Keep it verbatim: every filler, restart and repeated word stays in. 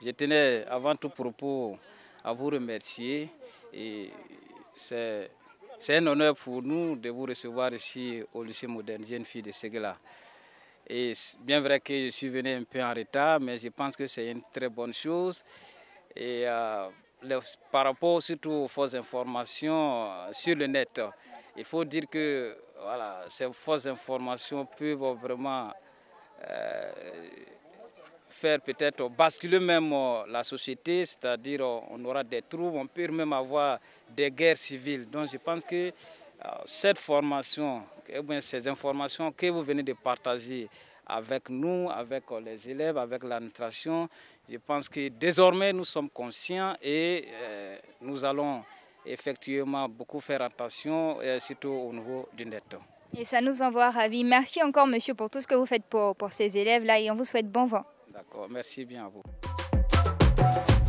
Je tenais avant tout propos à vous remercier. C'est un honneur pour nous de vous recevoir ici au lycée moderne Jeune Fille de Séguéla. Et bien vrai que je suis venu un peu en retard, mais je pense que c'est une très bonne chose. Et euh, le, par rapport surtout aux fausses informations euh, sur le net, il faut dire que voilà, ces fausses informations peuvent vraiment euh, faire peut-être basculer même euh, la société, c'est-à-dire euh, on aura des troubles, on peut même avoir des guerres civiles. Donc je pense que euh, cette formation, eh bien, ces informations que vous venez de partager avec nous, avec euh, les élèves, avec l'administration, je pense que désormais nous sommes conscients et euh, nous allons effectivement beaucoup faire attention, et surtout au niveau du net. Et ça nous envoie ravis. Merci encore, monsieur, pour tout ce que vous faites pour, pour ces élèves-là et on vous souhaite bon vent. D'accord, merci bien à vous.